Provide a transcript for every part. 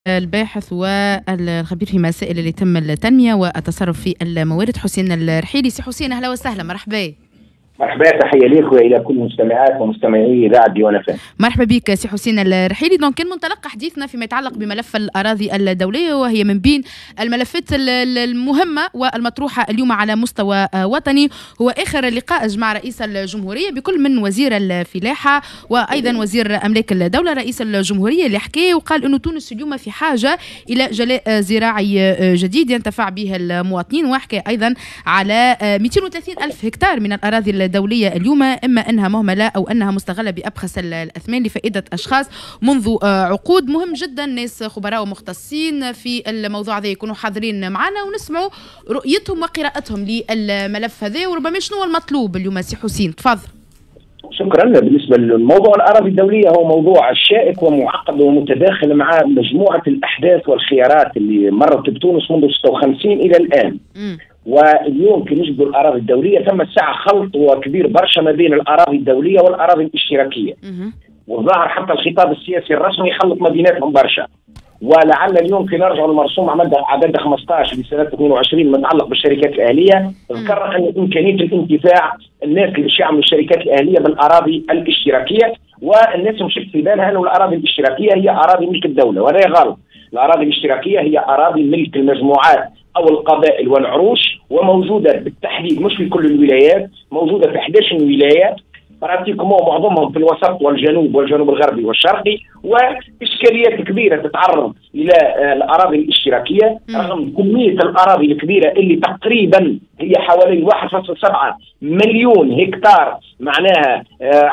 الباحث والخبير في مسائل اللي يتم التنمية والتصرف في الموارد حسين الرحيلي. سي حسين، أهلا وسهلا، مرحبا. مرحبا، تحية لك والى كل مستمعات ومستمعي اذاعه ديوان FM. مرحبا بك سي حسين الرحيلي. دونك كان منطلق حديثنا فيما يتعلق بملف الأراضي الدولية، وهي من بين الملفات المهمة والمطروحة اليوم على مستوى وطني. هو آخر لقاء جمع رئيس الجمهورية بكل من وزير الفلاحة وأيضا وزير أملاك الدولة. رئيس الجمهورية اللي حكى وقال أنه تونس اليوم في حاجة إلى جلاء زراعي جديد ينتفع به المواطنين، وحكى أيضا على 230 ألف هكتار من الأراضي الدولية اليوم، إما أنها مهملة أو أنها مستغلة بأبخس الأثمان لفائدة أشخاص منذ عقود. مهم جدا ناس خبراء ومختصين في الموضوع هذا يكونوا حاضرين معنا ونسمعوا رؤيتهم وقراءتهم للملف هذا، وربما شنو المطلوب اليوم. سي حسين تفضل. شكرا. بالنسبة للموضوع الأراضي الدولية هو موضوع شائك ومعقد ومتداخل مع مجموعة الأحداث والخيارات اللي مرت بتونس منذ 56 إلى الآن. واليوم كي نجدوا الأراضي الدولية ثم الساعة خلط وكبير برشا ما بين الأراضي الدولية والأراضي الاشتراكية، والظاهر حتى الخطاب السياسي الرسمي يخلط ما بيناتهم برشا. ولعل اليوم كي نرجعوا للمرسوم عدد 15 لسنة 22 متعلق بالشركات الأهلية، ذكر أن إمكانية الانتفاع الناس اللي باش يعملوا الشركات الأهلية بالأراضي الاشتراكية، والناس مشت في بالها أن الأراضي الاشتراكية هي أراضي ملك الدولة، وهذا غلط. الأراضي الاشتراكية هي أراضي ملك المجموعات أو القبائل والعروش، وموجودة بالتحديد مش في كل الولايات، موجودة في 11 ولاية براتيكومون، معظمهم في الوسط والجنوب والجنوب الغربي والشرقي، وإشكاليات كبيرة تتعرض إلى الأراضي الاشتراكية رغم كمية الأراضي الكبيرة اللي تقريبا هي حوالي 1.7 مليون هكتار. معناها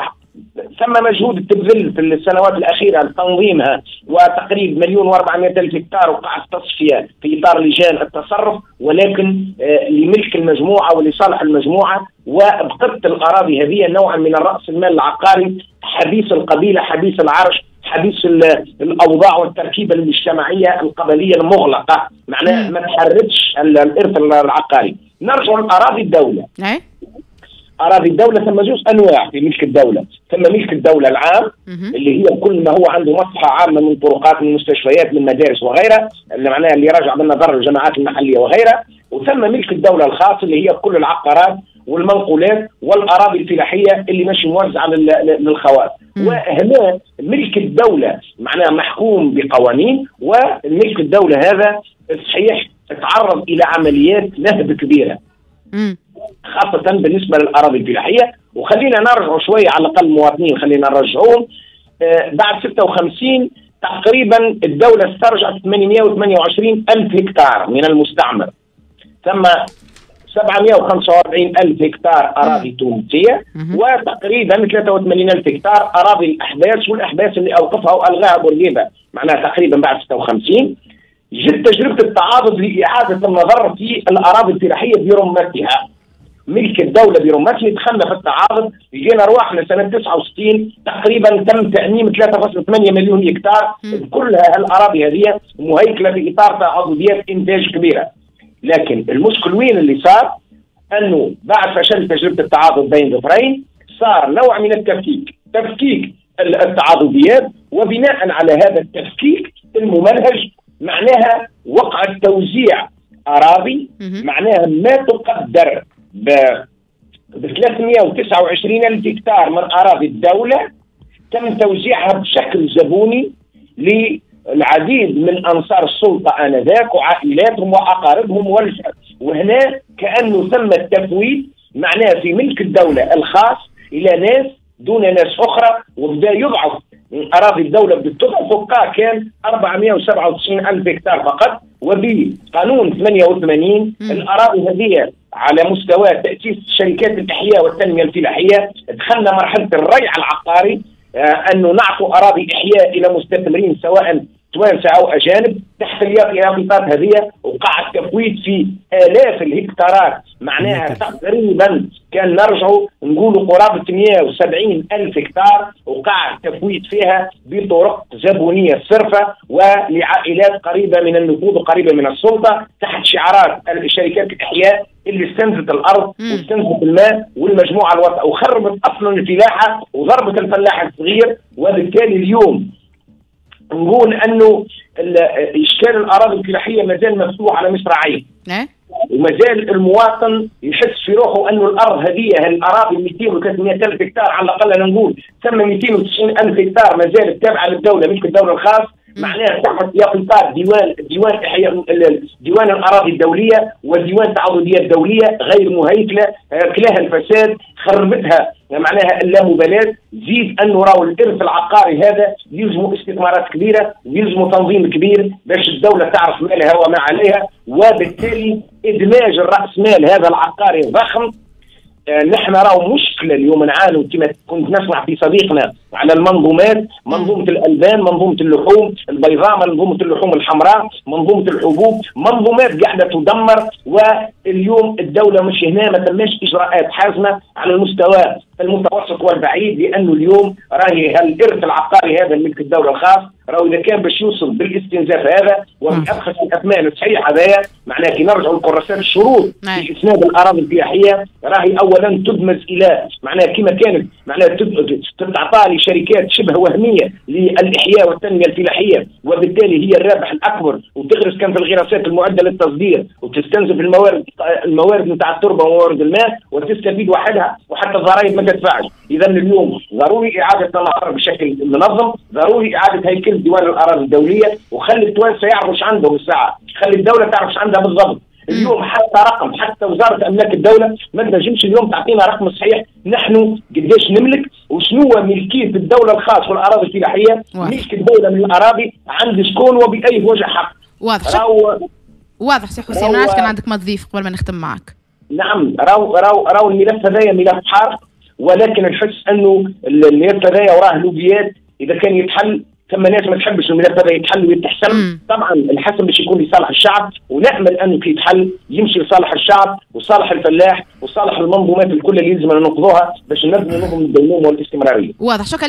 ثم مجهود تبذل في السنوات الأخيرة لتنظيمها، وتقريبا 1.400,000 هكتار وقعت تصفية في إطار لجان التصرف، ولكن لملك المجموعة ولصالح المجموعة. وابقت الأراضي هذه نوعا من الرأس المال العقاري، حديث القبيلة، حديث العرش، حديث الأوضاع والتركيبة الاجتماعية القبلية المغلقة، معناها ما تحركش الإرث العقاري. نرجع لأراضي الدولة. أراضي الدولة ثم جزء أنواع في ملك الدولة. ثم ملك الدولة العام اللي هي كل ما هو عنده مصلحة عامة من طرقات، من مستشفيات، من مدارس وغيرها، اللي معناها اللي راجع بالنظر للجماعات المحلية وغيرها. وثم ملك الدولة الخاص اللي هي كل العقارات والمنقولات والأراضي الفلاحية اللي ماشي موزعة للخواص. وهنا ملك الدولة معناها محكوم بقوانين، وملك الدولة هذا صحيح تعرض إلى عمليات نهب كبيرة خاصة بالنسبة للأراضي الفلاحية. وخلينا نرجع شوية على الأقل المواطنين، خلينا نرجعهم. بعد 56 تقريبا الدولة استرجعت 828 ألف هكتار من المستعمر، ثم 745 ألف هكتار أراضي تونسية، وتقريبا 83 ألف هكتار أراضي الأحداث، والأحداث اللي أوقفها وألغاها بورقيبة معناها تقريبا بعد 56. جت تجربة التعاضد لإعادة النظر في الأراضي الفلاحية برمتها. ملك الدولة برمتها دخلنا في التعاضد، لقينا رواحنا سنة 69 تقريبا تم تأميم 3.8 مليون هكتار. كلها الأراضي هذه مهيكلة في إطار تعاضديات إنتاج كبيرة. لكن المشكل وين اللي صار؟ أنه بعد فشل تجربة التعاضد بين ظفرين صار نوع من تفكيك التعاضديات، وبناء على هذا التفكيك الممنهج معناها وقع توزيع أراضي معناها ما تقدر ب 329 ألف هكتار من أراضي الدولة، تم توزيعها بشكل زبوني للعديد من أنصار السلطة آنذاك وعائلاتهم وأقاربهم. وهنا كأنه تم التفويت معناها في ملك الدولة الخاص إلى ناس دون ناس أخرى، وبدأ يضعف أراضي الدولة بالتضعف. وقع كان 497 ألف هكتار فقط، وبقانون 88 الأراضي هذه على مستوى تأسيس شركات الإحياء والتنمية الفلاحية دخلنا مرحلة الريع العقاري، أنه نعطوا أراضي إحياء إلى مستثمرين سواء توانسة أو أجانب تحت اليافطات هذه. وقع التفويت في آلاف الهكتارات، معناها تقريبا كان نرجعوا نقولوا قرابة 170 ألف هكتار وقع التفويت فيها بطرق زبونية صرفة ولعائلات قريبة من النفوذ وقريبة من السلطة، تحت شعارات شركات الإحياء اللي استنزفت الأرض واستنزفت الماء والمجموعة الوسطى، وخربت أصلا الفلاحة وضربت الفلاح الصغير. وبالتالي اليوم نقول انه اشكال الاراضي الفلاحيه مازال مفتوح على مصراعيه. ومازال المواطن يحس في روحه انه الارض هذه الاراضي 200 و 300 الف هكتار على الاقل، انا نقول ثم 290 الف هكتار مازالت تابعه للدوله ملك الدوله الخاص، معناها تحت اطار ديوان احياء ديوان الاراضي الدوليه وديوان التعاضديات الدوليه غير مهيكله، كلاها الفساد، خربتها معناها اللامبالاه. زيد انه راهو الارث العقاري هذا يلزموا استثمارات كبيره ويلزموا تنظيم كبير باش الدوله تعرف مالها وما عليها، وبالتالي ادماج الراس مال هذا العقاري الضخم. نحن راهو مشكله اليوم نعانوا كما كنت نسمع في صديقنا على المنظومات، منظومه الالبان، منظومه اللحوم البيضاء، منظومه اللحوم الحمراء، منظومه الحبوب، منظومات قاعده تدمر. واليوم الدوله مش هنا، ما تمش اجراءات حازمه على المستوى المتوسط والبعيد، لانه اليوم راهي الارث العقاري هذا ملك الدوله الخاص، راهو اذا كان باش يوصل بالاستنزاف هذا وبابخس الاثمان الصحيحه هذايا، معناها كي نرجعوا لكراسات الشروط في اسناد الاراضي الفلاحيه، راهي اولا تدمج الى معناها كما كانت معناها تعطى لشركات شبه وهميه للاحياء والتنميه الفلاحيه، وبالتالي هي الرابح الاكبر، وتغرس كان في الغراسات المعده للتصدير وتستنزف الموارد نتاع التربه وموارد الماء وتستفيد وحدها، وحتى الضرائب ما تدفعش. اذا اليوم ضروري اعاده النظر بشكل منظم، ضروري اعاده هيكل ديوان الاراضي الدوليه، وخلي التوانسه يعرفوا ايش عندهم الساعه، خلي الدوله تعرف ايش عندها بالضبط. اليوم حتى وزاره املاك الدوله ما تنجمش اليوم تعطينا رقم صحيح نحن قديش نملك وشنو ملكيه الدوله الخاص والاراضي الفلاحيه، ملك الدوله من الاراضي عند شكون وباي وجه حق. واضح سي حسين. انا كان عندك ما تضيف قبل ما نختم معك؟ نعم، راو الملف هذايا ملف حار، ولكن نحس انه الملف هذايا وراه لوبيات، اذا كان يتحل ثم ناس ما تحبش الملف هذا يتحل ويتحسن. طبعا الحسن باش يكون لصالح الشعب، ونامل انه كي يتحل يمشي لصالح الشعب وصالح الفلاح وصالح المنظومات الكل اللي يلزم ننقذوها باش نبني نظم الديمومه والاستمراريه. واضح. شكرا.